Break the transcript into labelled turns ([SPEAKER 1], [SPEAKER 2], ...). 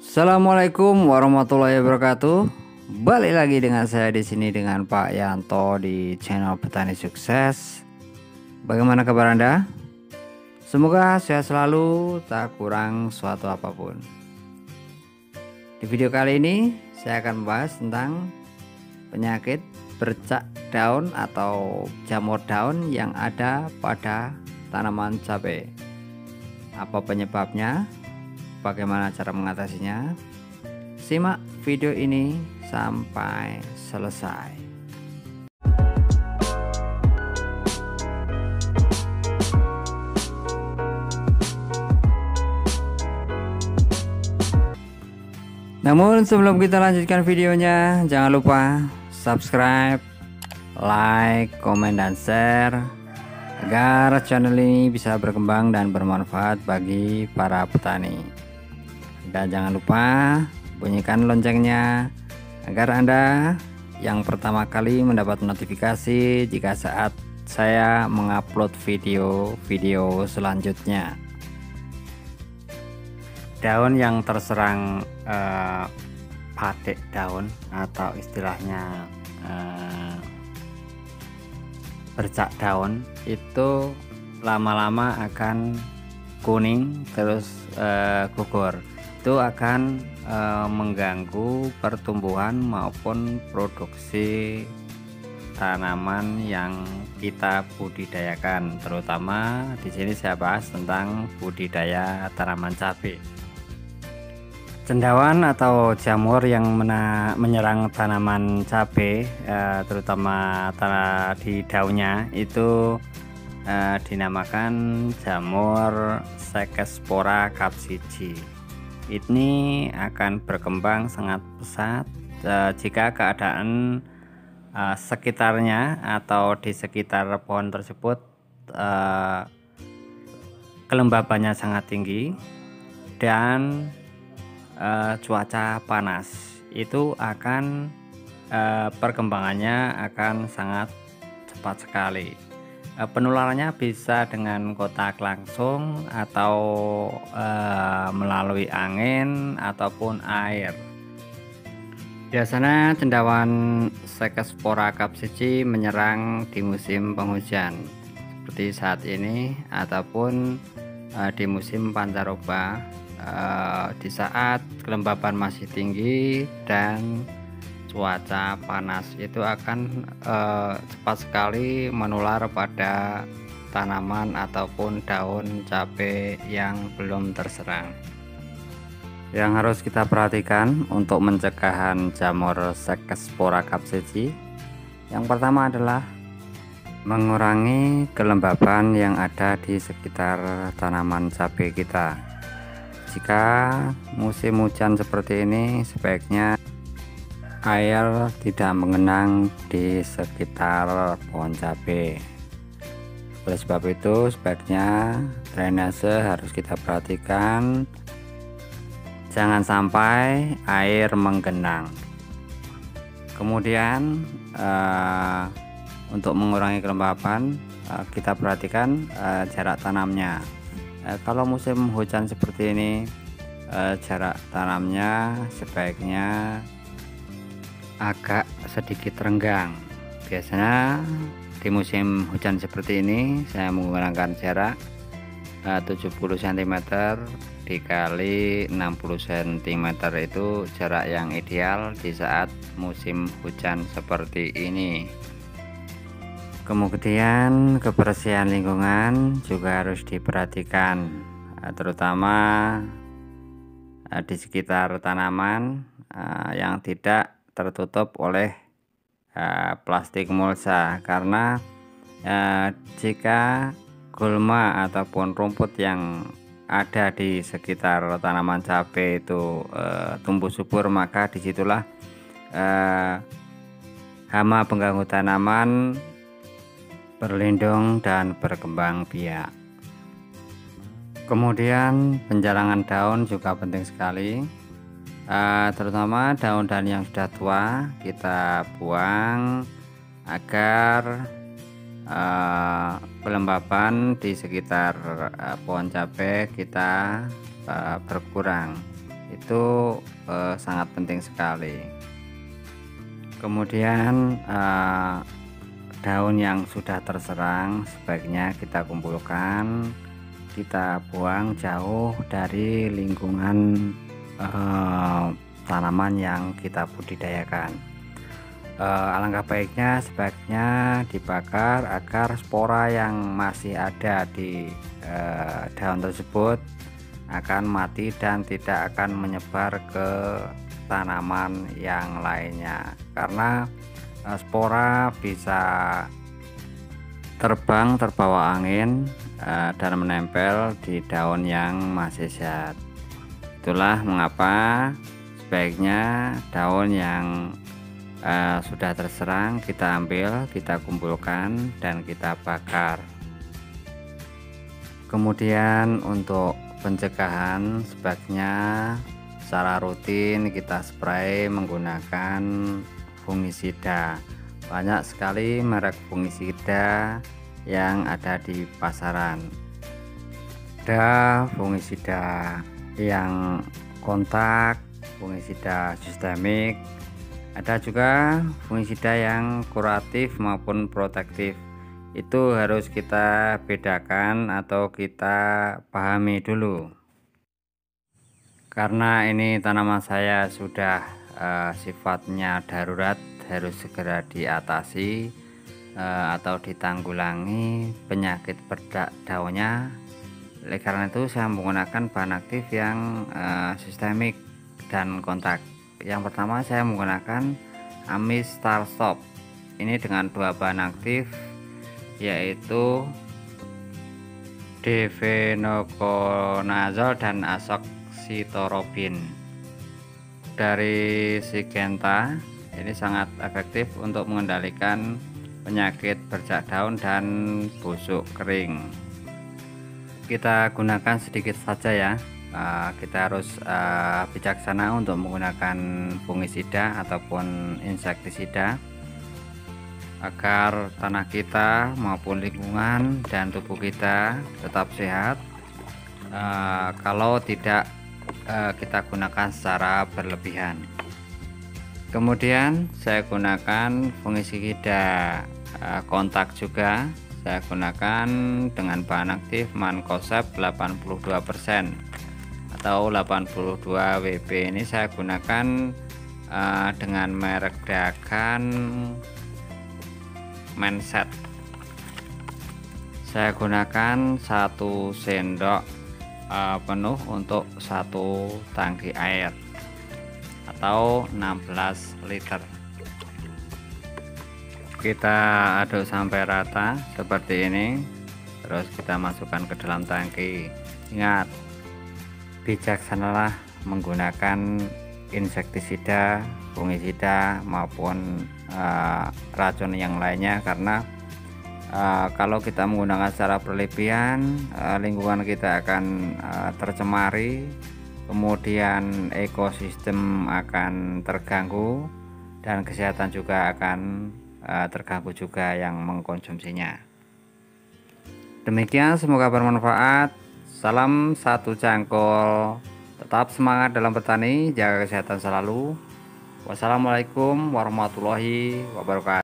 [SPEAKER 1] Assalamualaikum warahmatullahi wabarakatuh. Balik lagi dengan saya di sini dengan Pak Yanto di channel Petani Sukses. Bagaimana kabar Anda? Semoga sehat selalu, tak kurang suatu apapun. Di video kali ini saya akan membahas tentang penyakit bercak daun atau jamur daun yang ada pada tanaman cabai. Apa penyebabnya? Bagaimana cara mengatasinya? Simak video ini sampai selesai. Namun sebelum kita lanjutkan videonya, jangan lupa subscribe, like, komen, dan share agar channel ini bisa berkembang dan bermanfaat bagi para petani. Dan jangan lupa bunyikan loncengnya agar Anda yang pertama kali mendapat notifikasi jika saat saya mengupload video-video selanjutnya. Daun yang terserang patik daun atau istilahnya bercak daun itu lama-lama akan kuning terus gugur. Itu akan mengganggu pertumbuhan maupun produksi tanaman yang kita budidayakan. Terutama di sini saya bahas tentang budidaya tanaman cabai. Cendawan atau jamur yang menyerang tanaman cabai, terutama di daunnya, itu dinamakan jamur Cercospora capsicum. Ini akan berkembang sangat pesat jika keadaan sekitarnya atau di sekitar pohon tersebut kelembabannya sangat tinggi dan cuaca panas. Itu akan perkembangannya akan sangat cepat sekali. Penularannya bisa dengan kontak langsung atau melalui angin ataupun air. Biasanya cendawan Cercospora capsicum menyerang di musim penghujan seperti saat ini ataupun di musim pancaroba, di saat kelembaban masih tinggi dan cuaca panas. Itu akan cepat sekali menular pada tanaman ataupun daun cabai yang belum terserang. Yang harus kita perhatikan untuk mencegahan jamur Cercospora capsicum, yang pertama adalah mengurangi kelembaban yang ada di sekitar tanaman cabai kita. Jika musim hujan seperti ini, sebaiknya air tidak mengenang di sekitar pohon cabai. Oleh sebab itu sebaiknya drainase harus kita perhatikan, jangan sampai air menggenang. Kemudian untuk mengurangi kelembaban, kita perhatikan jarak tanamnya. Kalau musim hujan seperti ini, jarak tanamnya sebaiknya agak sedikit renggang. Biasanya di musim hujan seperti ini saya menggunakan jarak 70 cm dikali 60 cm. Itu jarak yang ideal di saat musim hujan seperti ini. Kemudian kebersihan lingkungan juga harus diperhatikan, terutama di sekitar tanaman yang tidak tertutup oleh plastik mulsa, karena jika gulma ataupun rumput yang ada di sekitar tanaman cabai itu tumbuh subur, maka disitulah hama pengganggu tanaman berlindung dan berkembang biak. Kemudian penjalangan daun juga penting sekali. Terutama daun-daun yang sudah tua kita buang agar kelembaban di sekitar pohon cabai kita berkurang. itu sangat penting sekali. Kemudian daun yang sudah terserang sebaiknya kita kumpulkan, kita buang jauh dari lingkungan tanaman yang kita budidayakan. Alangkah baiknya sebaiknya dibakar agar spora yang masih ada di daun tersebut akan mati dan tidak akan menyebar ke tanaman yang lainnya, karena spora bisa terbang terbawa angin dan menempel di daun yang masih sehat. Itulah mengapa sebaiknya daun yang sudah terserang kita ambil, kita kumpulkan dan kita bakar. Kemudian untuk pencegahan sebaiknya secara rutin kita spray menggunakan fungisida. Banyak sekali merek fungisida yang ada di pasaran. Ada fungisida yang kontak, fungisida sistemik, ada juga fungisida yang kuratif maupun protektif. Itu harus kita bedakan atau kita pahami dulu, karena ini tanaman saya sudah sifatnya darurat, harus segera diatasi atau ditanggulangi penyakit berdak daunnya. Oleh karena itu saya menggunakan bahan aktif yang sistemik dan kontak. Yang pertama saya menggunakan Amis Star Stop. Ini dengan dua bahan aktif, yaitu difenoconazole dan azoxystrobin dari Syngenta. Ini sangat efektif untuk mengendalikan penyakit bercak daun dan busuk kering. Kita gunakan sedikit saja ya. Kita harus bijaksana untuk menggunakan fungisida ataupun insektisida agar tanah kita maupun lingkungan dan tubuh kita tetap sehat. Kalau tidak kita gunakan secara berlebihan. Kemudian saya gunakan fungisida kontak juga. Saya gunakan dengan bahan aktif Mancozeb 82% atau 82 WB. Ini saya gunakan dengan merek dagan Mindset. Saya gunakan 1 sendok penuh untuk 1 tangki air atau 16 liter. Kita aduk sampai rata seperti ini, terus kita masukkan ke dalam tangki. Ingat, bijaksanalah menggunakan insektisida, fungisida maupun racun yang lainnya, karena kalau kita menggunakan secara berlebihan lingkungan kita akan tercemari, kemudian ekosistem akan terganggu dan kesehatan juga akan terganggu juga yang mengkonsumsinya. Demikian, semoga bermanfaat. Salam satu cangkul. Tetap semangat dalam bertani, jaga kesehatan selalu. Wassalamualaikum warahmatullahi wabarakatuh.